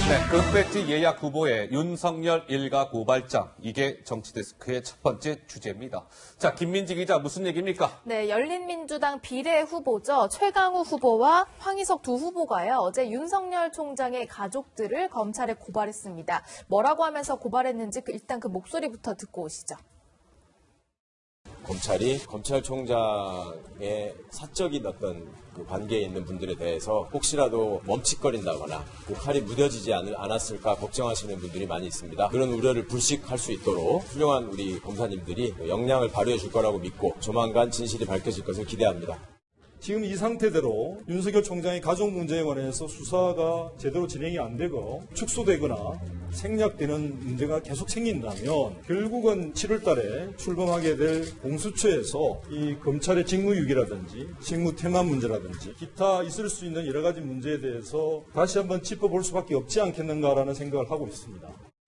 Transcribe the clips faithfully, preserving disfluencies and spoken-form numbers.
네, 금배지 예약 후보의 윤석열 일가 고발장. 이게 정치데스크의 첫 번째 주제입니다. 자, 김민지 기자 무슨 얘기입니까? 네, 열린민주당 비례 후보죠. 최강욱 후보와 황희석 두 후보가요. 어제 윤석열 총장의 가족들을 검찰에 고발했습니다. 뭐라고 하면서 고발했는지 일단 그 목소리부터 듣고 오시죠. 검찰이 검찰총장의 사적인 어떤 그 관계에 있는 분들에 대해서 혹시라도 멈칫거린다거나 그 칼이 무뎌지지 않, 않았을까 걱정하시는 분들이 많이 있습니다. 그런 우려를 불식할 수 있도록 훌륭한 우리 검사님들이 역량을 발휘해 줄 거라고 믿고 조만간 진실이 밝혀질 것을 기대합니다. 지금 이 상태대로 윤석열 총장의 가족 문제에 관해서 수사가 제대로 진행이 안 되고 축소되거나 생략되는 문제가 계속 생긴다면 결국은 칠월 달에 출범하게 될 공수처에서 이 검찰의 직무유기라든지 직무 태만 문제라든지 기타 있을 수 있는 여러 가지 문제에 대해서 다시 한번 짚어볼 수밖에 없지 않겠는가라는 생각을 하고 있습니다.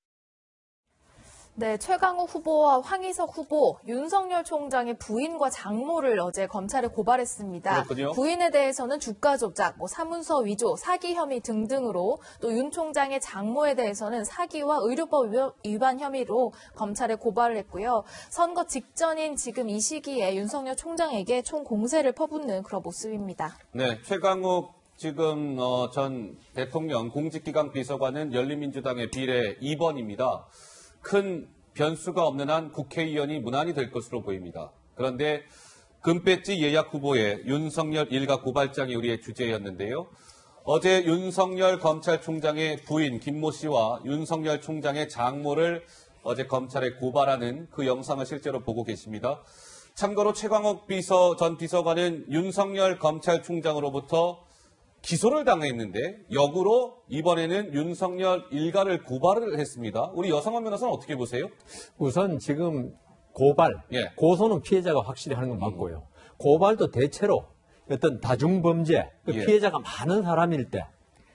네, 최강욱 후보와 황희석 후보, 윤석열 총장의 부인과 장모를 어제 검찰에 고발했습니다. 그렇군요. 부인에 대해서는 주가 조작, 뭐 사문서 위조, 사기 혐의 등등으로 또 윤 총장의 장모에 대해서는 사기와 의료법 위반 혐의로 검찰에 고발을 했고요. 선거 직전인 지금 이 시기에 윤석열 총장에게 총 공세를 퍼붓는 그런 모습입니다. 네, 최강욱 지금 어, 전 대통령 공직기강 비서관은 열린민주당의 비례 이 번입니다. 큰 변수가 없는 한 국회의원이 무난히 될 것으로 보입니다. 그런데 금배지 예약 후보의 윤석열 일가 고발장이 우리의 주제였는데요. 어제 윤석열 검찰총장의 부인 김모 씨와 윤석열 총장의 장모를 어제 검찰에 고발하는 그 영상을 실제로 보고 계십니다. 참고로 최강욱 비서 전 비서관은 윤석열 검찰총장으로부터 기소를 당했는데 역으로 이번에는 윤석열 일가를 고발을 했습니다. 우리 여성원 변호사는 어떻게 보세요? 우선 지금 고발, 예. 고소는 피해자가 확실히 하는 건 맞고요. 고발도 대체로 어떤 다중범죄, 그 예. 피해자가 많은 사람일 때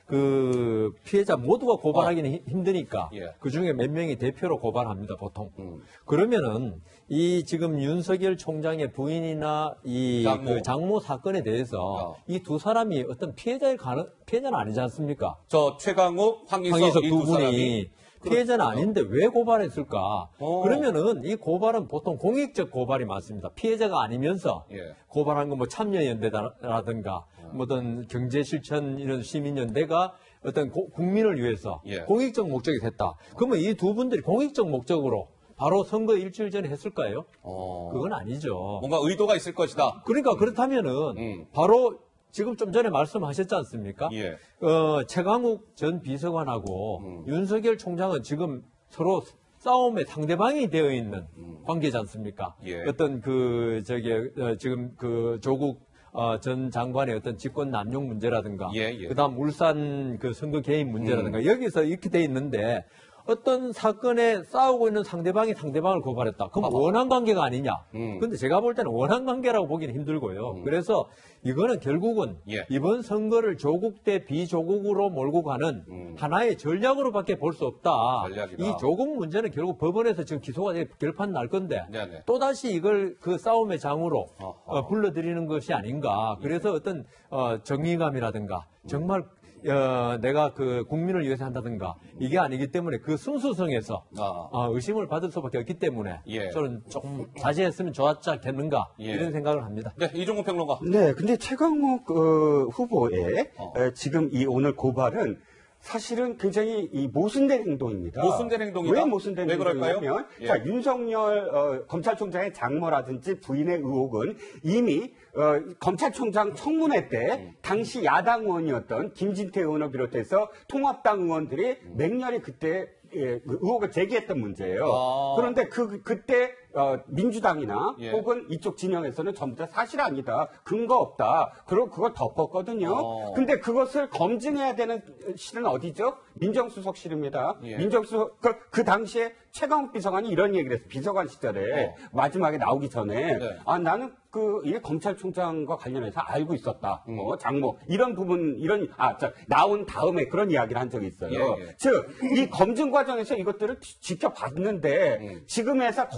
그 피해자 모두가 고발하기는 어. 힘드니까 예. 그중에 몇 명이 대표로 고발합니다, 보통. 음. 그러면은 이 지금 윤석열 총장의 부인이나 이 장모, 그 장모 사건에 대해서 어. 이 두 사람이 어떤 피해자일 가능, 피해자는 아니지 않습니까? 저 최강욱, 황희석, 황희석 이 두 두 분이 사람이 피해자는 그렇죠. 아닌데 왜 고발했을까? 어. 그러면은 이 고발은 보통 공익적 고발이 많습니다. 피해자가 아니면서 예. 고발한 건 뭐 참여연대라든가 뭐 어떤 경제실천 이런 시민연대가 어떤 고, 국민을 위해서 예. 공익적 목적이 됐다. 그러면 이 두 분들이 공익적 목적으로 바로 선거 일주일 전에 했을까요? 어. 그건 아니죠. 뭔가 의도가 있을 것이다. 그러니까 그렇다면은 음. 바로 지금 좀 전에 말씀하셨지 않습니까? 예. 어, 최강욱 전 비서관하고 음. 윤석열 총장은 지금 서로 싸움의 상대방이 되어 있는 음. 관계지 않습니까? 예. 어떤 그, 저기, 어, 지금 그 조국 어, 전 장관의 어떤 직권 남용 문제라든가, 예, 예. 그 다음 울산 그 선거 개입 문제라든가, 여기서 이렇게 돼 있는데, 어떤 사건에 싸우고 있는 상대방이 상대방을 고발했다. 그럼 아하. 원한 관계가 아니냐. 음. 근데 제가 볼 때는 원한 관계라고 보기는 힘들고요. 음. 그래서 이거는 결국은 예. 이번 선거를 조국 대 비조국으로 몰고 가는 음. 하나의 전략으로밖에 볼 수 없다. 전략이다. 이 조국 문제는 결국 법원에서 지금 기소가 돼 결판 날 건데 네네. 또다시 이걸 그 싸움의 장으로 어허. 어, 불러들이는 것이 아닌가. 그래서 어떤 어, 정의감이라든가 정말 어, 내가 그 국민을 위해서 한다든가 이게 아니기 때문에 그 순수성에서 아. 어, 의심을 받을 수밖에 없기 때문에 예. 저는 조금 자제했으면 좋았지 않겠는가 예. 이런 생각을 합니다. 네, 이종국 평론가. 네, 근데 최강욱 어, 후보의 어. 에, 지금 이 오늘 고발은 사실은 굉장히 이 모순된 행동입니다. 모순된 행동이다? 왜 모순된 왜 그럴까요? 행동이냐면, 예. 자, 윤석열 어, 검찰총장의 장모라든지 부인의 의혹은 이미 어, 검찰총장 청문회 때 음. 당시 야당 의원이었던 김진태 의원을 비롯해서 통합당 의원들이 음. 맹렬히 그때 예, 그 의혹을 제기했던 문제예요. 아. 그런데 그 그때 어, 민주당이나 예. 혹은 이쪽 진영에서는 전부 다 사실 아니다, 근거 없다, 그리고 그걸 덮었거든요. 어. 근데 그것을 검증해야 되는 실은 어디죠? 민정수석실입니다. 예. 민정수석 그, 그 당시에 최강욱 비서관이 이런 얘기를 했어요. 비서관 시절에 어. 마지막에 나오기 전에 네. 아 나는 그 이게 검찰총장과 관련해서 알고 있었다. 음. 뭐 장모 이런 부분 이런 아 자, 나온 다음에 그런 이야기를 한 적이 있어요. 예, 예. 즉 이 검증 과정에서 이것들을 지- 지켜봤는데 음. 지금에서 고발을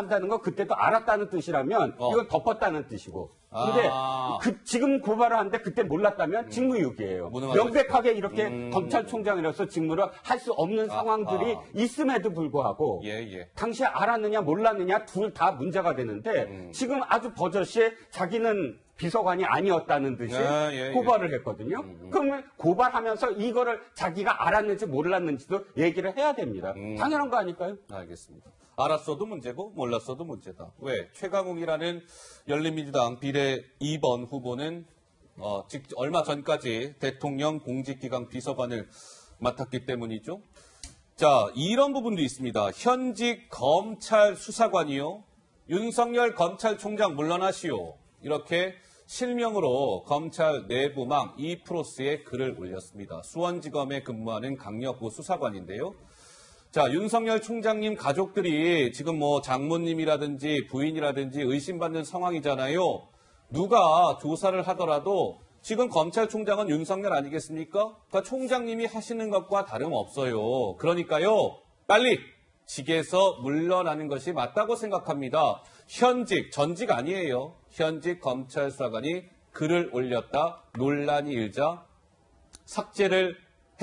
고발한다는 건 그때도 알았다는 뜻이라면 어. 이건 덮었다는 뜻이고. 근데 아. 그 지금 고발을 하는데 그때 몰랐다면 직무유기예요. 무능한 명백하게 이렇게 음. 검찰총장이라서 직무를 할 수 없는 아, 상황들이 아. 있음에도 불구하고 예, 예. 당시 알았느냐 몰랐느냐 둘 다 문제가 되는데 음. 지금 아주 버젓이 자기는 비서관이 아니었다는 듯이 아, 예, 예. 고발을 했거든요. 음. 그러면 고발하면서 이거를 자기가 알았는지 몰랐는지도 얘기를 해야 됩니다. 음. 당연한 거 아닐까요? 알겠습니다. 알았어도 문제고 몰랐어도 문제다. 왜? 최강욱이라는 열린민주당 비례 이 번 후보는 어, 직, 얼마 전까지 대통령 공직기강 비서관을 맡았기 때문이죠. 자, 이런 부분도 있습니다. 현직 검찰 수사관이요. 윤석열 검찰총장 물러나시오. 이렇게 실명으로 검찰 내부망 이프로스에 글을 올렸습니다. 수원지검에 근무하는 강력부 수사관인데요. 자, 윤석열 총장님 가족들이 지금 뭐 장모님이라든지 부인이라든지 의심받는 상황이잖아요. 누가 조사를 하더라도 지금 검찰총장은 윤석열 아니겠습니까? 그러니까 총장님이 하시는 것과 다름없어요. 그러니까요, 빨리 직에서 물러나는 것이 맞다고 생각합니다. 현직, 전직 아니에요. 현직 검찰 수사관이 글을 올렸다 논란이 일자 삭제를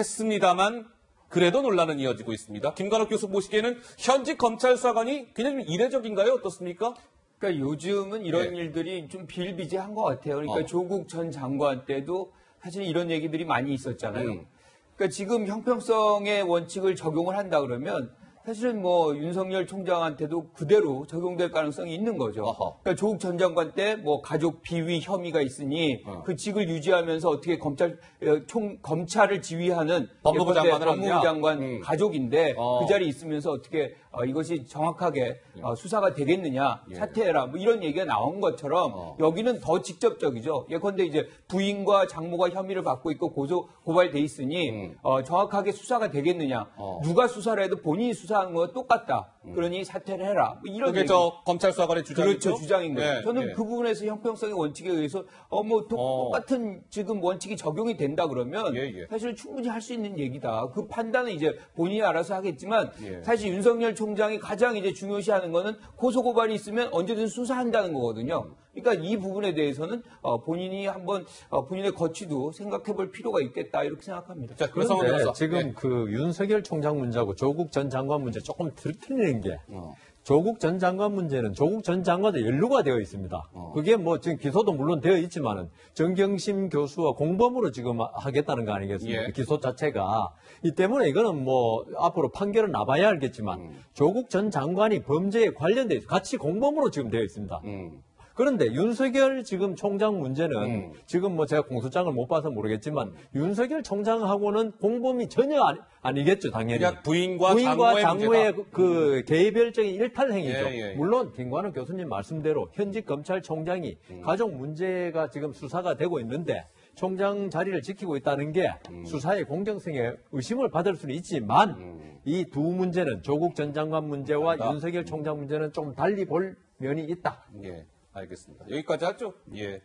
했습니다만 그래도 논란은 이어지고 있습니다. 김관옥 교수 보시기에는 현직 검찰 수사관이 그냥 좀 이례적인가요? 어떻습니까? 그러니까 요즘은 이런 네. 일들이 좀 비일비재한 것 같아요. 그러니까 어. 조국 전 장관 때도 사실 이런 얘기들이 많이 있었잖아요. 음. 그러니까 지금 형평성의 원칙을 적용을 한다 그러면 사실은 뭐 윤석열 총장한테도 그대로 적용될 가능성이 있는 거죠. 어허. 그러니까 조국 전 장관 때 뭐 가족 비위 혐의가 있으니 어. 그 직을 유지하면서 어떻게 검찰 어, 총 검찰을 지휘하는 법무부 예컨대 장관을 법무부 하느냐? 장관 음. 가족인데 어. 그 자리에 있으면서 어떻게 어, 이것이 정확하게 어, 수사가 되겠느냐 예. 사퇴해라 뭐 이런 얘기가 나온 것처럼 어. 여기는 더 직접적이죠. 예컨대 이제 부인과 장모가 혐의를 받고 있고 고소 고발돼 있으니 음. 어, 정확하게 수사가 되겠느냐. 어. 누가 수사를 해도 본인이 수사한 거와 똑같다. 그러니 사퇴를 해라. 뭐 이런 그게 얘기. 저 검찰 수사관의 주장이죠? 그렇죠, 주장인 거예요. 네, 저는 네. 그 부분에서 형평성의 원칙에 의해서 어, 뭐 도- 어. 똑같은 지금 원칙이 적용이 된다 그러면 예, 예. 사실 충분히 할 수 있는 얘기다. 그 판단은 이제 본인이 알아서 하겠지만 예. 사실 윤석열 총장이 가장 이제 중요시하는 거는 고소 고발이 있으면 언제든 수사한다는 거거든요. 그러니까 이 부분에 대해서는 어, 본인이 한번 어, 본인의 거취도 생각해볼 필요가 있겠다 이렇게 생각합니다. 자, 그래서 그런데 지금 네. 그 윤석열 총장 문제하고 조국 전 장관 문제 조금 들- 틀리는 게 어. 조국 전 장관 문제는 조국 전 장관도 연루가 되어 있습니다. 어. 그게 뭐 지금 기소도 물론 되어 있지만은 정경심 교수와 공범으로 지금 하겠다는 거 아니겠습니까? 예. 기소 자체가. 이 때문에 이거는 뭐 앞으로 판결은 나봐야 알겠지만 음. 조국 전 장관이 범죄에 관련돼 있- 같이 공범으로 지금 되어 있습니다. 음. 그런데 윤석열 지금 총장 문제는 음. 지금 뭐 제가 공소장을 못 봐서 모르겠지만 윤석열 총장하고는 공범이 전혀 아니, 아니겠죠, 당연히. 그냥 부인과, 부인과 장모의, 장모의 문제다. 그 개별적인 일탈 행위죠. 예, 예, 예. 물론 김관욱 교수님 말씀대로 현직 검찰총장이 음. 가족 문제가 지금 수사가 되고 있는데 총장 자리를 지키고 있다는 게 음. 수사의 공정성에 의심을 받을 수는 있지만 이 두 문제는 조국 전 장관 문제와 맞다. 윤석열 총장 문제는 좀 달리 볼 면이 있다. 예, 알겠습니다. 여기까지 하죠. 예.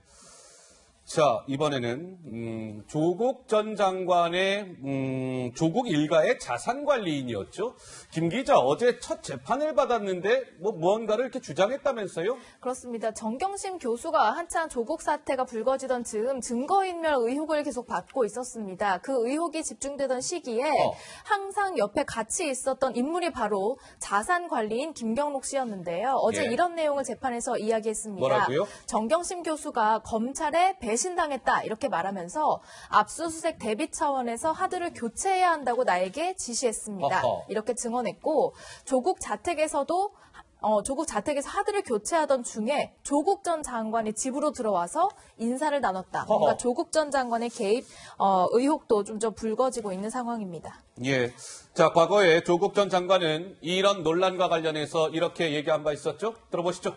자, 이번에는 음, 조국 전 장관의 음, 조국 일가의 자산관리인이었죠. 김 기자 어제 첫 재판을 받았는데 뭐 무언가를 이렇게 주장했다면서요? 그렇습니다. 정경심 교수가 한창 조국 사태가 불거지던 즈음 증거인멸 의혹을 계속 받고 있었습니다. 그 의혹이 집중되던 시기에 어. 항상 옆에 같이 있었던 인물이 바로 자산관리인 김경록 씨였는데요. 어제 예. 이런 내용을 재판에서 이야기했습니다. 뭐라고요? 정경심 교수가 검찰에 배신당했다 이렇게 말하면서 압수수색 대비 차원에서 하드를 교체해야 한다고 나에게 지시했습니다. 어허. 이렇게 증언했고 조국 자택에서도 어, 조국 자택에서 하드를 교체하던 중에 조국 전 장관이 집으로 들어와서 인사를 나눴다. 뭔가 어허. 조국 전 장관의 개입 어, 의혹도 좀, 좀 불거지고 있는 상황입니다. 예. 자, 과거에 조국 전 장관은 이런 논란과 관련해서 이렇게 얘기한 바 있었죠? 들어보시죠.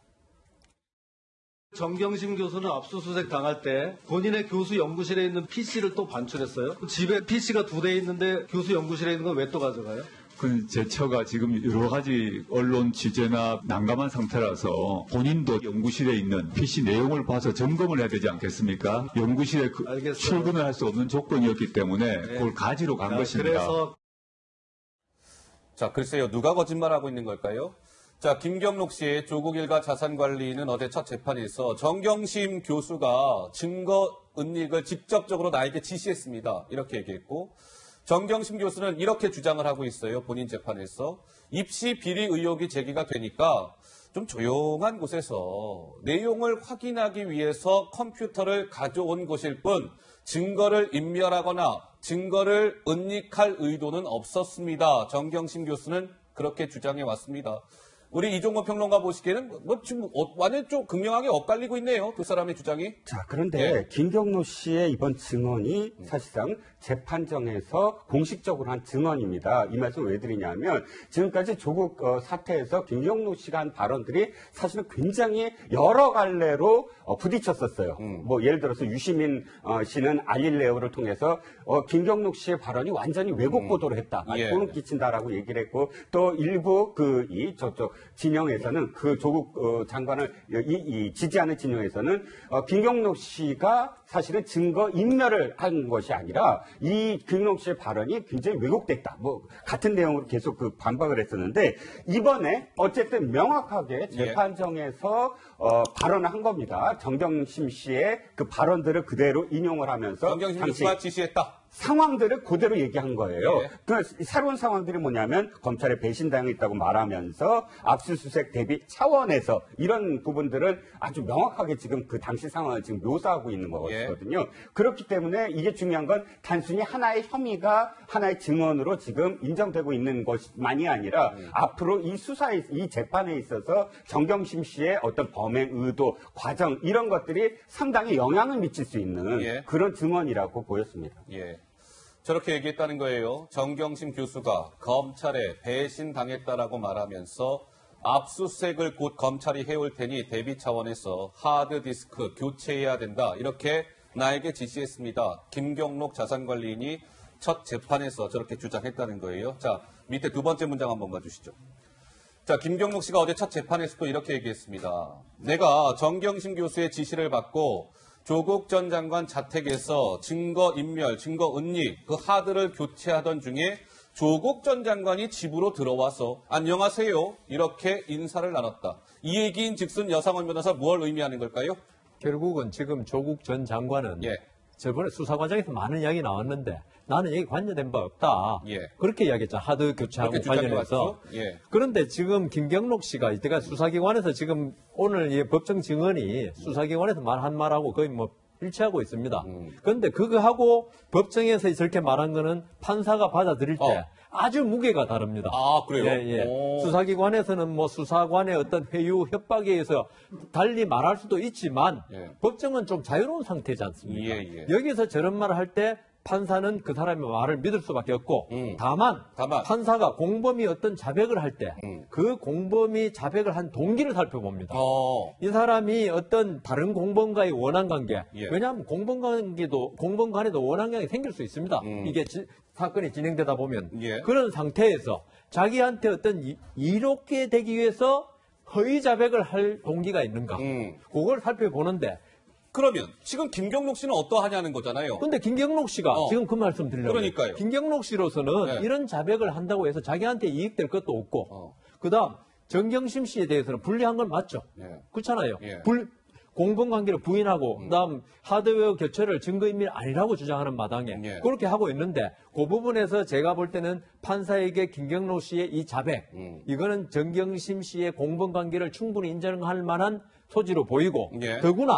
정경심 교수는 압수수색 당할 때 본인의 교수 연구실에 있는 피씨를 또 반출했어요. 집에 피씨가 두 대 있는데 교수 연구실에 있는 건 왜 또 가져가요? 그 제처가 지금 여러 가지 언론 취재나 난감한 상태라서 본인도 연구실에 있는 피씨 내용을 봐서 점검을 해야 되지 않겠습니까? 연구실에 그 알겠어요. 출근을 할 수 없는 조건이었기 때문에 네. 그걸 가지러 간 아, 것입니다. 그래서 자, 글쎄요. 누가 거짓말하고 있는 걸까요? 자, 김경록 씨의 조국 일가 자산관리는 어제 첫 재판에서 정경심 교수가 증거 은닉을 직접적으로 나에게 지시했습니다. 이렇게 얘기했고, 정경심 교수는 이렇게 주장을 하고 있어요. 본인 재판에서. 입시 비리 의혹이 제기가 되니까 좀 조용한 곳에서 내용을 확인하기 위해서 컴퓨터를 가져온 것일 뿐 증거를 인멸하거나 증거를 은닉할 의도는 없었습니다. 정경심 교수는 그렇게 주장해 왔습니다. 우리 이종건 평론가 보시기에는 뭐 지금 어, 완전 좀 극명하게 엇갈리고 있네요. 두 사람의 주장이. 자, 그런데 예. 김경록 씨의 이번 증언이 사실상 재판정에서 공식적으로 한 증언입니다. 이 말씀 왜 드리냐면 지금까지 조국 어, 사태에서 김경록 씨가 한 발언들이 사실은 굉장히 여러 갈래로 어, 부딪혔었어요. 음. 뭐 예를 들어서 유시민 어, 씨는 알릴레오를 통해서 어, 김경록 씨의 발언이 완전히 왜곡 보도를 했다. 예. 소름 끼친다라고 얘기를 했고 또 일부 그 이 저쪽 진영에서는 그 조국 어, 장관을 이, 이 지지하는 진영에서는 어, 김경록 씨가 사실은 증거 인멸을 한 것이 아니라 이 김경록 씨의 발언이 굉장히 왜곡됐다. 뭐 같은 내용으로 계속 그 반박을 했었는데 이번에 어쨌든 명확하게 재판정에서 어, 발언을 한 겁니다. 정경심 씨의 그 발언들을 그대로 인용을 하면서 정경심 당시 교수가 지시했다. 상황들을 그대로 얘기한 거예요. 예. 그 새로운 상황들이 뭐냐면 검찰에 배신당했다고 말하면서 압수수색 대비 차원에서 이런 부분들은 아주 명확하게 지금 그 당시 상황을 지금 묘사하고 있는 거거든요. 예. 그렇기 때문에 이게 중요한 건 단순히 하나의 혐의가 하나의 증언으로 지금 인정되고 있는 것만이 아니라 음. 앞으로 이 수사에 이 재판에 있어서 정경심 씨의 어떤 범행 의도, 과정 이런 것들이 상당히 영향을 미칠 수 있는 예. 그런 증언이라고 보였습니다. 예. 저렇게 얘기했다는 거예요. 정경심 교수가 검찰에 배신당했다라고 말하면서 압수수색을 곧 검찰이 해올 테니 대비 차원에서 하드디스크 교체해야 된다. 이렇게 나에게 지시했습니다. 김경록 자산관리인이 첫 재판에서 저렇게 주장했다는 거예요. 자, 밑에 두 번째 문장 한번 봐주시죠. 자, 김경록 씨가 어제 첫 재판에서도 이렇게 얘기했습니다. 내가 정경심 교수의 지시를 받고 조국 전 장관 자택에서 증거 인멸, 증거 은닉, 그 하드를 교체하던 중에 조국 전 장관이 집으로 들어와서 안녕하세요 이렇게 인사를 나눴다. 이 얘기인 즉슨 여상원 변호사 뭘 의미하는 걸까요? 결국은 지금 조국 전 장관은 예. 저번에 수사 과정에서 많은 이야기 나왔는데 나는 여기 관여된 바 없다. 예. 그렇게 이야기했죠. 하드 교체하고 그렇게 주장해 관련해서. 왔죠. 예. 그런데 지금 김경록 씨가 이때가 수사기관에서 지금 오늘 이 법정 증언이 수사기관에서 말한 말하고 거의 뭐 일치하고 있습니다. 음. 그런데 그거하고 법정에서 저렇게 말한 거는 판사가 받아들일 때 어. 아주 무게가 다릅니다. 아, 그래요? 예, 예. 오. 수사기관에서는 뭐 수사관의 어떤 회유, 협박에 의해서 달리 말할 수도 있지만 예. 법정은 좀 자유로운 상태지 않습니까? 예, 예. 여기서 저런 말을 할 때 판사는 그 사람의 말을 믿을 수밖에 없고 음. 다만, 다만. 판사가 공범이 어떤 자백을 할 때 그 음. 공범이 자백을 한 동기를 살펴봅니다. 어. 이 사람이 어떤 다른 공범과의 원한 관계, 예. 왜냐하면 공범 관계도 공범 간에도 원한 관계 생길 수 있습니다. 음. 이게 지- 사건이 진행되다 보면 예. 그런 상태에서 자기한테 어떤 이- 이롭게 되기 위해서 허위 자백을 할 동기가 있는가, 음. 그걸 살펴보는데. 그러면 지금 김경록 씨는 어떠하냐는 거잖아요. 근데 김경록 씨가 어. 지금 그 말씀 드리려고 그러니까요. 해요. 김경록 씨로서는 네. 이런 자백을 한다고 해서 자기한테 이익될 것도 없고 어. 그다음 정경심 씨에 대해서는 불리한 건 맞죠. 예. 그렇잖아요. 예. 불, 공범관계를 부인하고 음. 그다음 하드웨어 교체를 증거인멸 아니라고 주장하는 마당에 예. 그렇게 하고 있는데 그 부분에서 제가 볼 때는 판사에게 김경록 씨의 이 자백 음. 이거는 정경심 씨의 공범관계를 충분히 인정할 만한 소지로 보이고 예. 더구나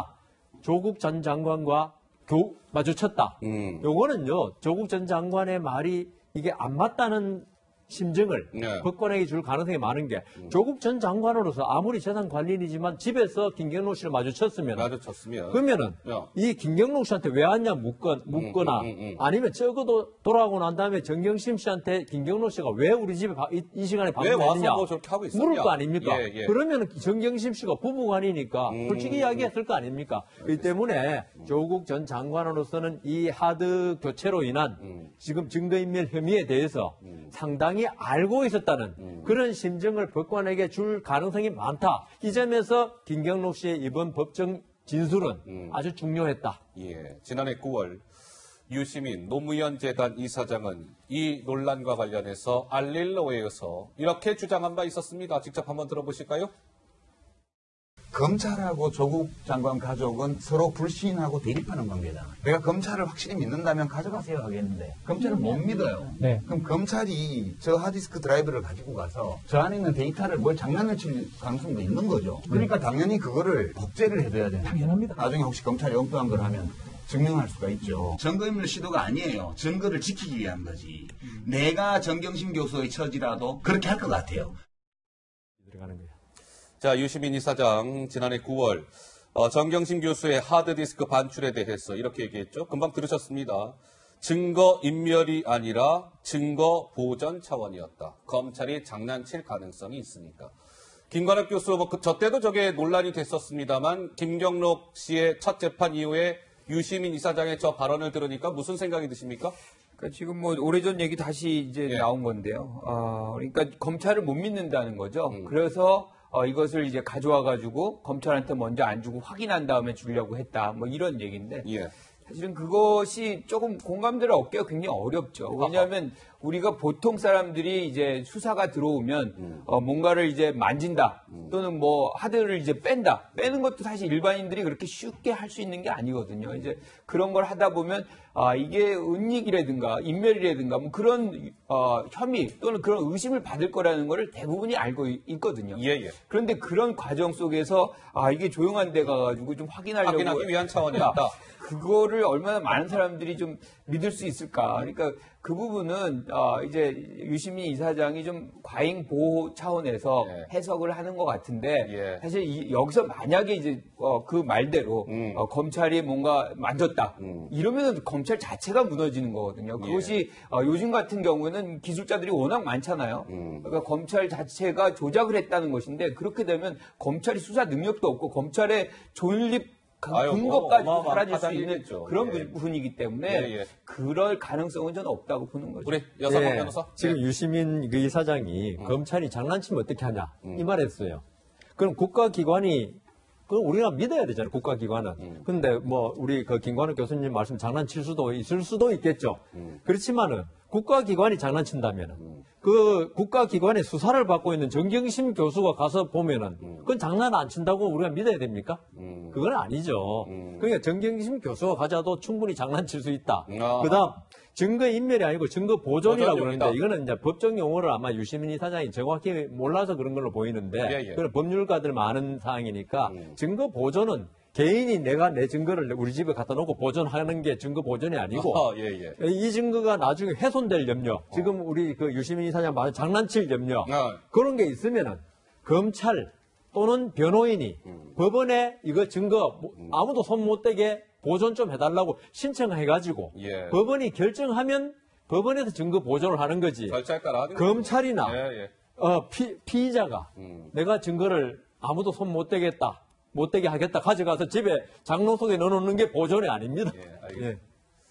조국 전 장관과 교, 마주쳤다. 음. 요거는요, 조국 전 장관의 말이 이게 안 맞다는 심증을 네. 법관에게 줄 가능성이 많은 게 조국 전 장관으로서 아무리 재산 관리인이지만 집에서 김경록 씨를 마주쳤으면 마주쳤으면. 그러면은 야. 이 김경록 씨한테 왜 왔냐 묻거, 묻거나 음, 음, 음, 음. 아니면 적어도 돌아오고 난 다음에 정경심 씨한테 김경록 씨가 왜 우리 집에 바- 이, 이 시간에 왜 와서 방문했느냐 뭐 저렇게 하고 있었냐? 물을 거 아닙니까? 예, 예. 그러면 정경심 씨가 부부간이니까 음, 솔직히 이야기했을 거 아닙니까? 이 때문에 조국 전 장관으로서는 이 하드 교체로 인한 음. 지금 증거인멸 혐의에 대해서 상당히 알고 있었다는 음. 그런 심정을 법관에게 줄 가능성이 많다. 이 점에서 김경록 씨의 이번 법정 진술은 음. 아주 중요했다. 예, 지난해 구월 유시민 노무현 재단 이사장은 이 논란과 관련해서 알릴로에서 이렇게 주장한 바 있었습니다. 직접 한번 들어보실까요? 검찰하고 조국 장관 가족은 서로 불신하고 대립하는 관계다. 내가 검찰을 확실히 믿는다면 가져가세요 하겠는데 검찰은 못 믿어요. 네. 그럼 검찰이 저 하드디스크 드라이브를 가지고 가서 저 안에 있는 데이터를 뭘 장난을 칠 가능성도 있는 거죠. 그러니까 당연히 그거를 복제를 해둬야 되는 당연합니다. 나중에 혹시 검찰이 엉뚱한 걸 하면 증명할 수가 있죠. 증거인멸 시도가 아니에요. 증거를 지키기 위한 거지. 내가 정경심 교수의 처지라도 그렇게 할 것 같아요. 들어가는 거예요. 자, 유시민 이사장 지난해 구월 어, 정경심 교수의 하드디스크 반출에 대해서 이렇게 얘기했죠. 금방 들으셨습니다. 증거 인멸이 아니라 증거 보전 차원이었다. 검찰이 장난칠 가능성이 있으니까. 김관학 교수, 뭐, 그, 저 때도 저게 논란이 됐었습니다만, 김경록 씨의 첫 재판 이후에 유시민 이사장의 저 발언을 들으니까 무슨 생각이 드십니까? 그러니까 지금 뭐 오래전 얘기 다시 이제 예. 나온 건데요. 아, 그러니까 검찰을 못 믿는다는 거죠. 음. 그래서 어, 이것을 이제 가져와 가지고 검찰한테 먼저 안 주고 확인한 다음에 주려고 했다. 뭐 이런 얘기인데. 예. 사실은 그것이 조금 공감대를 얻기가 굉장히 어렵죠. 왜냐하면 우리가 보통 사람들이 이제 수사가 들어오면 음. 어, 뭔가를 이제 만진다 또는 뭐 하드를 이제 뺀다. 빼는 것도 사실 일반인들이 그렇게 쉽게 할 수 있는 게 아니거든요. 이제 그런 걸 하다 보면 아 이게 은닉이라든가 인멸이라든가 뭐 그런 어, 혐의 또는 그런 의심을 받을 거라는 걸 대부분이 알고 있거든요. 예, 예. 그런데 그런 과정 속에서 아 이게 조용한 데 가가지고 좀 확인하려고 확인하기 위한 차원이었다. 그거를 얼마나 많은 사람들이 좀 믿을 수 있을까. 그러니까 그 부분은 어 이제 유시민 이사장이 좀 과잉 보호 차원에서 예. 해석을 하는 것 같은데 예. 사실 이, 여기서 만약에 이제 어, 그 말대로 음. 어, 검찰이 뭔가 만졌다 음. 이러면 검찰 자체가 무너지는 거거든요. 그것이 어, 요즘 같은 경우는 기술자들이 워낙 많잖아요. 음. 그러니까 검찰 자체가 조작을 했다는 것인데 그렇게 되면 검찰이 수사 능력도 없고 검찰의 존립 아유, 근거까지 뭐 사라질 수 있는 일이겠죠. 그런 예. 부분이기 때문에 예, 예. 그럴 가능성은 저는 없다고 보는 거죠. 우리 여성원 예, 변호사. 지금 예. 유시민 그 이사장이 검찰이 장난치면 어떻게 하냐 이 말했어요. 그럼 국가기관이 그 우리가 믿어야 되잖아요. 국가기관은. 근데 뭐 우리 그 김관욱 교수님 말씀 장난칠 수도 있을 수도 있겠죠. 그렇지만은 국가기관이 장난친다면은 그 국가기관의 수사를 받고 있는 정경심 교수가 가서 보면은 그건 장난 안 친다고 우리가 믿어야 됩니까? 그건 아니죠. 그러니까 정경심 교수가 가져도 충분히 장난칠 수 있다. 아. 그다음 증거 인멸이 아니고 증거 보존이라고 보존용이다. 그러는데 이거는 이제 법적 용어를 아마 유시민 이사장이 정확히 몰라서 그런 걸로 보이는데 예, 예. 그건 법률가들 많은 사항이니까 증거 보존은 개인이 내가 내 증거를 우리 집에 갖다 놓고 보존하는 게 증거 보존이 아니고 아, 예, 예. 이 증거가 나중에 훼손될 염려 지금 우리 그 유시민 이사장 말 장난칠 염려 아. 그런 게 있으면은 검찰 또는 변호인이 법원에 이거 증거 뭐 아무도 손 못 대게 보존 좀 해달라고 신청해가지고 예. 법원이 결정하면 법원에서 증거 보존을 하는 거지. 절차에 따라 하는 검찰이나 예, 예. 어, 피, 피의자가 음. 내가 증거를 아무도 손 못 대겠다, 못 대게 하겠다 가져가서 집에 장롱 속에 넣어놓는 게 보존이 아닙니다. 예, 알겠습니다. 예.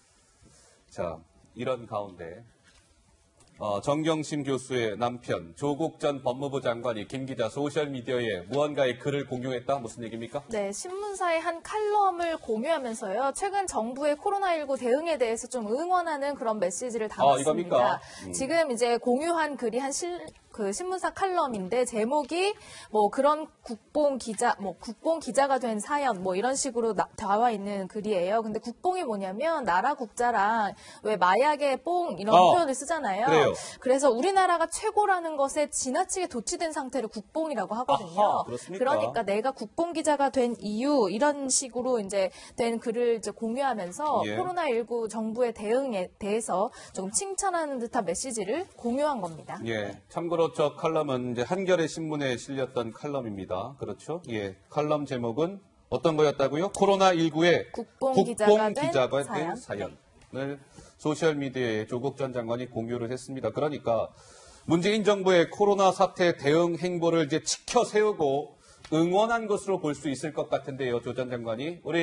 자, 이런 가운데 어, 정경심 교수의 남편 조국 전 법무부 장관이 김 기자 소셜미디어에 무언가의 글을 공유했다. 무슨 얘기입니까? 네, 신문사의 한 칼럼을 공유하면서요. 최근 정부의 코로나십구 대응에 대해서 좀 응원하는 그런 메시지를 담았습니다. 이겁니까? 음. 지금 이제 공유한 글이 한 실, 그 신문사 칼럼인데 제목이 뭐 그런 국뽕 기자, 뭐 국뽕 기자가 된 사연 뭐 이런 식으로 나, 나와 있는 글이에요. 근데 국뽕이 뭐냐면 나라 국자랑 왜 마약의 뽕 이런 어, 표현을 쓰잖아요. 그래요. 그래서 우리나라가 최고라는 것에 지나치게 도취된 상태를 국뽕이라고 하거든요. 아하, 그렇습니까? 그러니까 내가 국뽕 기자가 된 이유 이런 식으로 이제 된 글을 이제 공유하면서 예. 코로나십구 정부의 대응에 대해서 조금 칭찬하는 듯한 메시지를 공유한 겁니다. 예. 참고로 저 칼럼은 이제 한겨레 신문에 실렸던 칼럼입니다. 그렇죠? 예. 칼럼 제목은 어떤 거였다고요? 코로나십구의 국뽕 국뽕 기자가 된 기자가 사연. 된 사연을 소셜미디어에 조국 전 장관이 공유를 했습니다. 그러니까 문재인 정부의 코로나 사태 대응 행보를 이제 치켜 세우고 응원한 것으로 볼 수 있을 것 같은데요. 조 전 장관이. 우리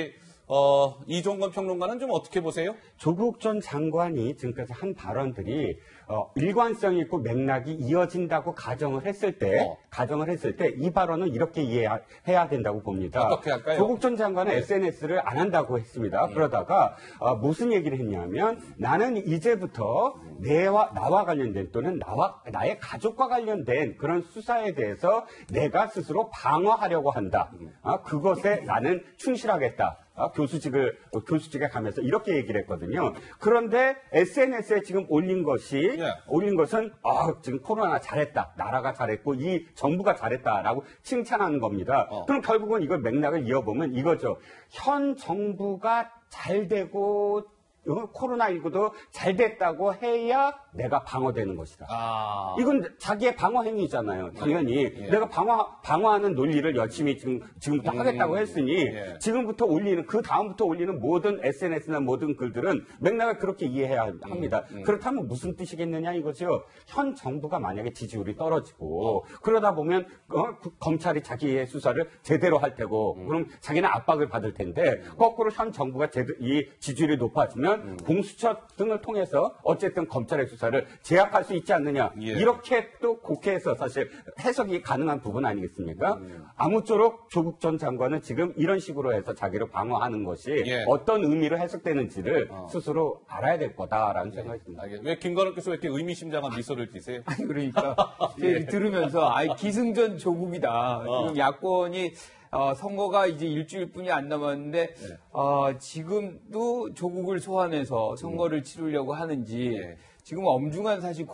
어, 이종건 평론가는 좀 어떻게 보세요? 조국 전 장관이 지금까지 한 발언들이 어, 일관성 있고 맥락이 이어진다고 가정을 했을 때, 어. 가정을 했을 때 이 발언은 이렇게 이해해야 된다고 봅니다. 어떻게 할까요? 조국 전 장관은 네. 에스엔에스를 안 한다고 했습니다. 그러다가 어, 무슨 얘기를 했냐면 나는 이제부터 내와 나와 관련된 또는 나와 나의 가족과 관련된 그런 수사에 대해서 내가 스스로 방어하려고 한다. 아, 그것에 나는 충실하겠다. 아, 교수직을, 어, 교수직에 가면서 이렇게 얘기를 했거든요. 그런데 에스엔에스에 지금 올린 것이, 예. 올린 것은, 아, 지금 코로나 잘했다. 나라가 잘했고, 이 정부가 잘했다라고 칭찬하는 겁니다. 어. 그럼 결국은 이걸 맥락을 이어보면 이거죠. 현 정부가 잘 되고, 어, 코로나십구도 잘 됐다고 해야 내가 방어되는 것이다. 아. 이건 자기의 방어 행위잖아요. 당연히 예. 내가 방어 방어하는 논리를 열심히 지금 지금부터 음. 하겠다고 했으니 예. 지금부터 올리는 그 다음부터 올리는 모든 에스엔에스나 모든 글들은 맥락을 그렇게 이해해야 합니다. 음. 그렇다면 무슨 뜻이겠느냐 이거죠. 현 정부가 만약에 지지율이 떨어지고 그러다 보면 어, 그 검찰이 자기의 수사를 제대로 할 테고 음. 그럼 자기는 압박을 받을 텐데 거꾸로 현 정부가 제대, 이 지지율이 높아지면 음. 공수처 등을 통해서 어쨌든 검찰의 수사를 제압할 수 있지 않느냐. 예. 이렇게 또 국회에서 사실 해석이 가능한 부분 아니겠습니까? 음. 아무쪼록 조국 전 장관은 지금 이런 식으로 해서 자기를 방어하는 것이 예. 어떤 의미로 해석되는지를 어. 스스로 알아야 될 거다라는 생각이 듭니다. 알겠- 왜 김건욱께서 왜 이렇게 의미심장한 미소를 띠세요? 아니, 그러니까 제가 들으면서 아이 기승전 조국이다. 어. 지금 야권이 어, 선거가 이제 일주일뿐이 안 남았는데 네. 어, 지금도 조국을 소환해서 선거를 치르려고 하는지 네. 지금 엄중한 사실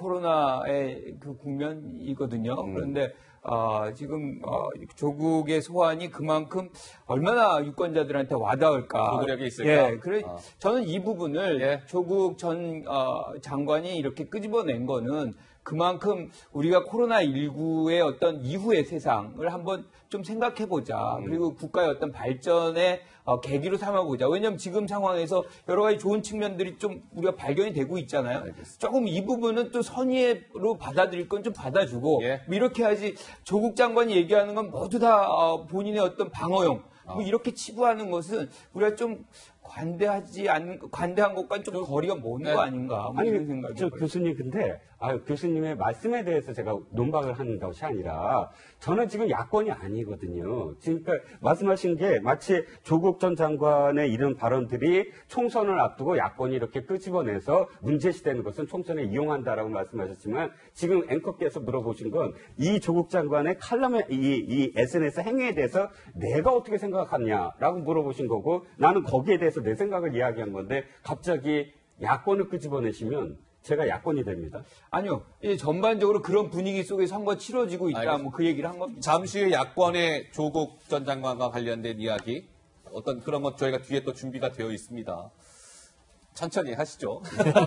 코로나의 그 국면이거든요. 음. 그런데 어, 지금 어, 조국의 소환이 그만큼 얼마나 유권자들한테 와닿을까. 조국력이 있을까? 예, 그래 어. 저는 이 부분을 예. 조국 전 어, 장관이 이렇게 끄집어낸 거는 그만큼 우리가 코로나십구의 어떤 이후의 세상을 한번 좀 생각해보자. 음. 그리고 국가의 어떤 발전의 어, 계기로 삼아보자. 왜냐하면 지금 상황에서 여러 가지 좋은 측면들이 좀 우리가 발견이 되고 있잖아요. 알겠습니다. 조금 이 부분은 또 선의로 받아들일 건 좀 받아주고 예. 뭐 이렇게 하지 조국 장관이 얘기하는 건 모두 다 어, 본인의 어떤 방어용 뭐 이렇게 치부하는 것은 우리가 좀 관대하지 않 관대한 것과 좀 거리가 먼 거 네. 아닌가 뭐 아니, 이런 생각이 저 들어요. 교수님, 근데, 아 교수님의 말씀에 대해서 제가 논박을 하는 것이 아니라, 저는 지금 야권이 아니거든요. 지금 그러니까 말씀하신 게 마치 조국 전 장관의 이런 발언들이 총선을 앞두고 야권이 이렇게 끄집어내서 문제시되는 것은 총선에 이용한다라고 말씀하셨지만, 지금 앵커께서 물어보신 건 이 조국 장관의 칼럼의 이, 이 에스엔에스 행위에 대해서 내가 어떻게 생각하냐라고 물어보신 거고, 나는 거기에 대해서 내 생각을 이야기한 건데, 갑자기 야권을 끄집어내시면 제가 야권이 됩니다. 아니요. 이 전반적으로 그런 분위기 속에 선거 치러지고 있다. 알겠습니다. 뭐 그 얘기를 한 겁니다. 잠시 후에 야권의 조국 전 장관과 관련된 이야기, 어떤 그런 것 저희가 뒤에 또 준비가 되어 있습니다. 천천히 하시죠.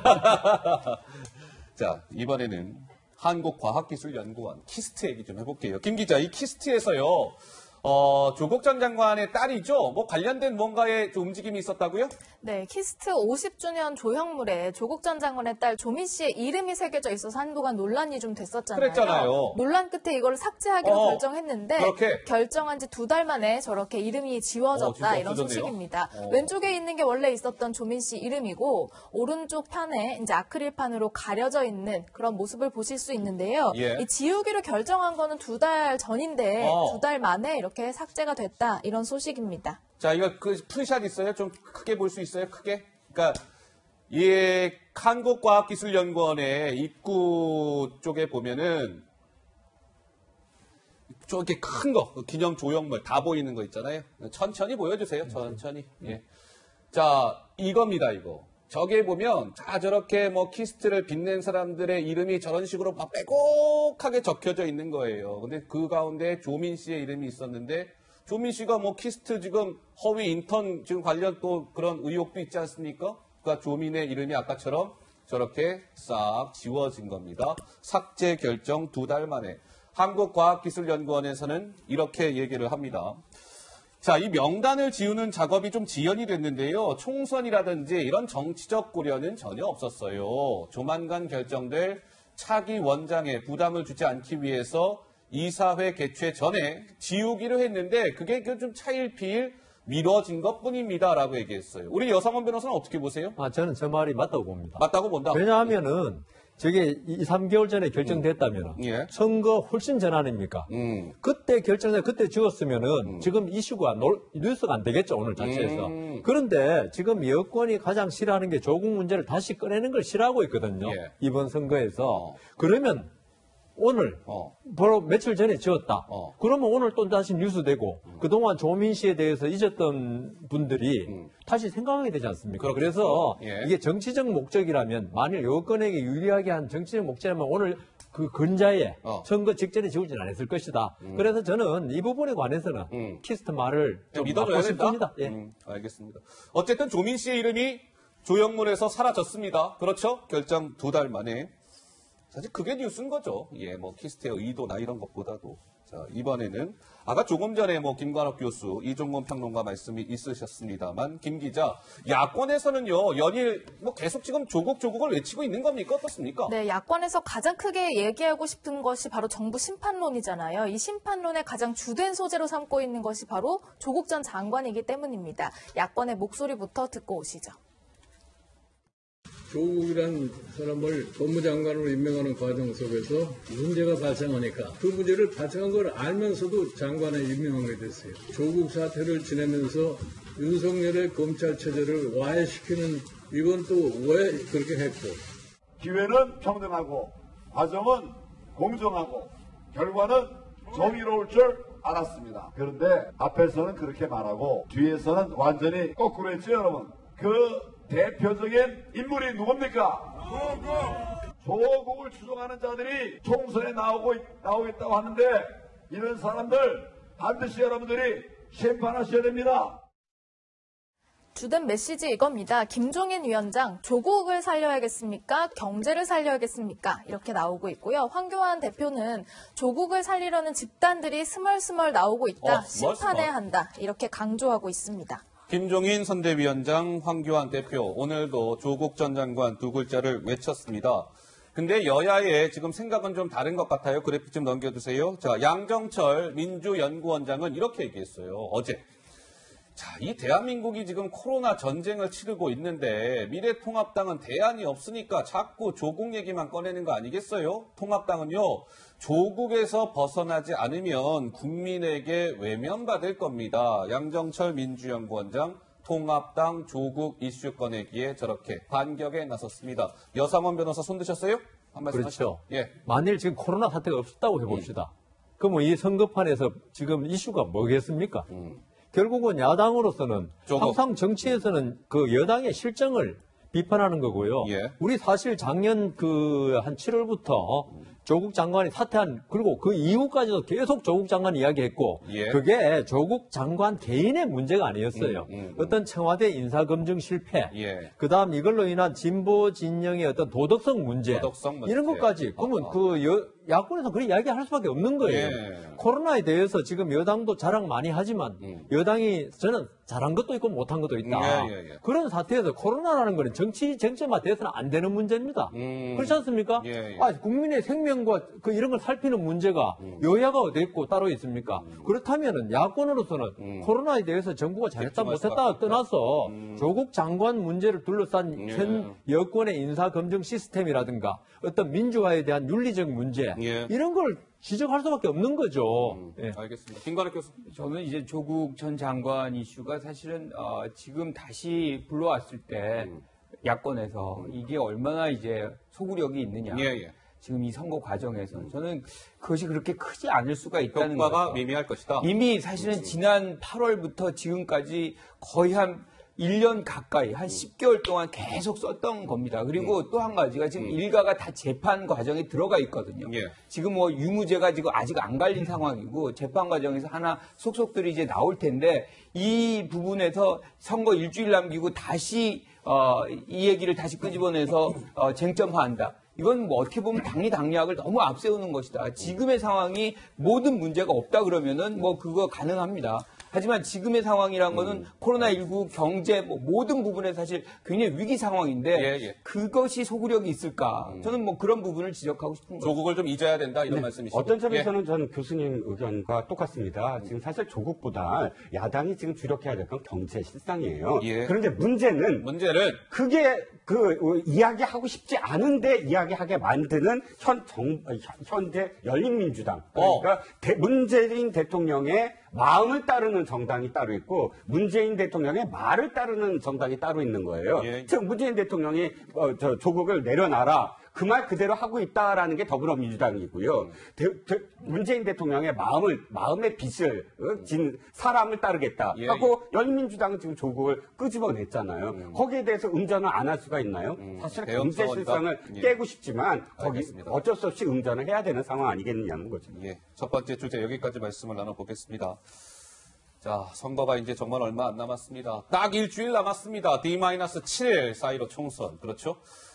자, 이번에는 한국과학기술연구원 키스트 얘기 좀 해볼게요. 김 기자, 이 키스트에서요, 어, 조국 전 장관의 딸이죠? 뭐 관련된 뭔가의 좀 움직임이 있었다고요? 네, 키스트 오십 주년 조형물에 조국 전 장관의 딸 조민 씨의 이름이 새겨져 있어서 한동안 논란이 좀 됐었잖아요. 그랬잖아요. 논란 끝에 이걸 삭제하기로 어, 결정했는데 그렇게? 결정한 지 두 달 만에 저렇게 이름이 어, 지워졌다 진짜 이런 없어졌네요. 소식입니다. 어. 왼쪽에 있는 게 원래 있었던 조민 씨 이름이고 오른쪽 판에 이제 아크릴판으로 가려져 있는 그런 모습을 보실 수 있는데요. 예. 이 지우기로 결정한 거는 두 달 전인데 어. 두 달 만에 이렇게 삭제가 됐다 이런 소식입니다. 자, 이거 그 풀샷 있어요? 좀 크게 볼 수 있어요? 크게? 그러니까 이 한국과학기술연구원의 입구 쪽에 보면은 저렇게 큰 거, 그 기념 조형물 다 보이는 거 있잖아요. 천천히 보여주세요. 천천히. 예. 자, 이겁니다, 이거. 저기에 보면 자 저렇게 뭐 키스트를 빛낸 사람들의 이름이 저런 식으로 막 빼곡하게 적혀져 있는 거예요. 근데 그 가운데 조민 씨의 이름이 있었는데 조민 씨가 뭐 키스트 지금 허위 인턴 지금 관련 또 그런 의혹도 있지 않습니까? 그러니까 조민의 이름이 아까처럼 저렇게 싹 지워진 겁니다. 삭제 결정 두 달 만에. 한국과학기술연구원에서는 이렇게 얘기를 합니다. 자, 이 명단을 지우는 작업이 좀 지연이 됐는데요. 총선이라든지 이런 정치적 고려는 전혀 없었어요. 조만간 결정될 차기 원장에 부담을 주지 않기 위해서 이사회 개최 전에 지우기로 했는데 그게 좀 차일피일 미뤄진 것뿐입니다라고 얘기했어요. 우리 여상원 변호사는 어떻게 보세요? 아, 저는 저 말이 맞다고 봅니다. 맞다고 본다. 왜냐하면은 저게 이, 삼 개월 전에 결정됐다면 음. 예. 선거 훨씬 전 아닙니까? 음. 그때 결정돼 그때 죽었으면은 음. 지금 이슈가 놀, 뉴스가 안 되겠죠, 오늘 자체에서. 음. 그런데 지금 여권이 가장 싫어하는 게 조국 문제를 다시 꺼내는 걸 싫어하고 있거든요. 예. 이번 선거에서. 어. 그러면 오늘 어. 바로 며칠 전에 지었다. 어. 그러면 오늘 또 다시 뉴스 되고 음. 그동안 조민 씨에 대해서 잊었던 분들이 음. 다시 생각하게 되지 않습니까? 그렇겠죠. 그래서 예. 이게 정치적 목적이라면 만일 여권에게 유리하게 한 정치적 목적이라면 오늘 그 근자에 어. 선거 직전에 지우진 않았을 것이다. 그래서 저는 이 부분에 관해서는 음. 키스트 말을 좀 믿어줘야 받고 된다? 싶습니다. 예. 음, 알겠습니다. 어쨌든 조민 씨의 이름이 조형문에서 사라졌습니다. 그렇죠? 결정 두 달 만에. 사실 그게 뉴스인 거죠. 예, 뭐 키스트의 의도나 이런 것보다도. 자, 이번에는 아까 조금 전에 뭐 김관옥 교수, 이종건 평론가 말씀이 있으셨습니다만 김 기자, 야권에서는요 연일 뭐 계속 지금 조국 조국을 외치고 있는 겁니까? 어떻습니까? 네, 야권에서 가장 크게 얘기하고 싶은 것이 바로 정부 심판론이잖아요. 이 심판론의 가장 주된 소재로 삼고 있는 것이 바로 조국 전 장관이기 때문입니다. 야권의 목소리부터 듣고 오시죠. 조국이라는 사람을 법무장관으로 임명하는 과정 속에서 문제가 발생하니까 그 문제를 발생한 걸 알면서도 장관에 임명한 게 됐어요. 조국 사태를 지내면서 윤석열의 검찰 체제를 와해시키는 이건 또 왜 그렇게 했고. 기회는 평등하고 과정은 공정하고 결과는 정의로울 줄 알았습니다. 그런데 앞에서는 그렇게 말하고 뒤에서는 완전히 거꾸로 했죠, 여러분. 그 대표적인 인물이 누굽니까? 조국을 추종하는 자들이 총선에 나오고, 나오겠다고 하는데 이런 사람들 반드시 여러분들이 심판하셔야 됩니다. 주된 메시지 이겁니다. 김종인 위원장, 조국을 살려야겠습니까? 경제를 살려야겠습니까? 이렇게 나오고 있고요. 황교안 대표는 조국을 살리려는 집단들이 스멀스멀 나오고 있다. 어, 스멀스멀. 심판해야 한다. 이렇게 강조하고 있습니다. 김종인 선대위원장, 황교안 대표, 오늘도 조국 전 장관 두 글자를 외쳤습니다. 근데 여야의 지금 생각은 좀 다른 것 같아요. 그래픽 좀 넘겨주세요. 자, 양정철 민주연구원장은 이렇게 얘기했어요. 어제. 자, 이 대한민국이 지금 코로나 전쟁을 치르고 있는데 미래통합당은 대안이 없으니까 자꾸 조국 얘기만 꺼내는 거 아니겠어요? 통합당은요, 조국에서 벗어나지 않으면 국민에게 외면받을 겁니다. 양정철 민주연구원장, 통합당 조국 이슈 꺼내기에 저렇게 반격에 나섰습니다. 여상원 변호사 손 드셨어요? 한 말씀 그렇죠. 하시죠. 예. 만일 지금 코로나 사태가 없었다고 해봅시다. 그러면 이 선거판에서 지금 이슈가 뭐겠습니까? 음. 결국은 야당으로서는 조국. 항상 정치에서는 그 여당의 실정을 비판하는 거고요. 예. 우리 사실 작년 그 한 칠월부터 조국 장관이 사퇴한, 그리고 그 이후까지도 계속 조국 장관 이야기했고, 예. 그게 조국 장관 개인의 문제가 아니었어요. 음, 음, 음. 어떤 청와대 인사검증 실패, 예. 그 다음 이걸로 인한 진보 진영의 어떤 도덕성 문제, 도덕성 문제. 이런 것까지. 그러면 아. 그 여, 야권에서 그렇게 이야기할 수밖에 없는 거예요. 예. 코로나에 대해서 지금 여당도 자랑 많이 하지만 음. 여당이 저는 잘한 것도 있고 못한 것도 있다. 예, 예, 예. 그런 사태에서 코로나라는 거는 정치 쟁점화돼서는 안 되는 문제입니다. 음. 그렇지 않습니까? 예, 예. 아, 국민의 생명과 그 이런 걸 살피는 문제가 음. 여야가 어디 있고 따로 있습니까? 그렇다면은 야권으로서는 음. 코로나에 대해서 정부가 잘했다 집중할 못했다 수밖에 떠나서 음. 조국 장관 문제를 둘러싼 예. 현 여권의 인사검증 시스템이라든가 어떤 민주화에 대한 윤리적 문제, 예. 이런 걸 지적할 수밖에 없는 거죠. 음, 예. 알겠습니다. 김관옥 교수. 저는 이제 조국 전 장관 이슈가 사실은 어, 지금 다시 불러왔을 때 음. 야권에서 이게 얼마나 이제 소구력이 있느냐. 예, 예. 지금 이 선거 과정에서 저는 그것이 그렇게 크지 않을 수가 있다는 효과가 거죠. 미미할 것이다. 이미 사실은 지난 팔월부터 지금까지 거의 한 일 년 가까이 한 십 개월 동안 계속 썼던 겁니다. 그리고 또 한 가지가 지금 일가가 다 재판 과정에 들어가 있거든요. 예. 지금 뭐 유무죄가 지금 아직 안 갈린 상황이고 재판 과정에서 하나 속속들이 이제 나올 텐데 이 부분에서 선거 일주일 남기고 다시 어, 이 얘기를 다시 끄집어내서 어, 쟁점화한다. 이건 뭐 어떻게 보면 당리 당략을 너무 앞세우는 것이다. 지금의 상황이 모든 문제가 없다 그러면은 뭐 그거 가능합니다. 하지만 지금의 상황이란 거는 음. 코로나십구 경제 뭐 모든 부분에 사실 굉장히 위기 상황인데 예, 예. 그것이 소구력이 있을까? 저는 뭐 그런 부분을 지적하고 싶은 거예요. 조국을 좀 잊어야 된다 이런 네, 말씀이시죠? 어떤 점에서는 전 교수님 의견과 똑같습니다. 지금 사실 조국보다 야당이 지금 주력해야 될 건 경제 실상이에요. 예. 그런데 문제는 문제는 그게 그 어, 이야기하고 싶지 않은데 이야기하게 만드는 현 정, 어, 현- 현재 열린민주당 그러니까 대- 문재인 대통령의 마음을 따르는 정당이 따로 있고 문재인 대통령의 말을 따르는 정당이 따로 있는 거예요. 예. 즉 문재인 대통령이 어, 저 조국을 내려놔라. 그 말 그대로 하고 있다라는 게 더불어민주당이고요. 대- 대- 문재인 대통령의 마음을 마음의 빛을 어, 진 사람을 따르겠다 예, 하고 열린민주당은 지금 조국을 끄집어냈잖아요. 거기에 대해서 응전을 안 할 수가 있나요? 사실 대응 경제 차원이다. 실상을 예. 깨고 싶지만 거기 알겠습니다. 어쩔 수 없이 응전을 해야 되는 상황 아니겠느냐는 거죠. 예, 첫 번째 주제 여기까지 말씀을 나눠보겠습니다. 자, 선거가 이제 정말 얼마 안 남았습니다. 딱 일주일 남았습니다. 디 칠 일 사이로 총선. 그렇죠?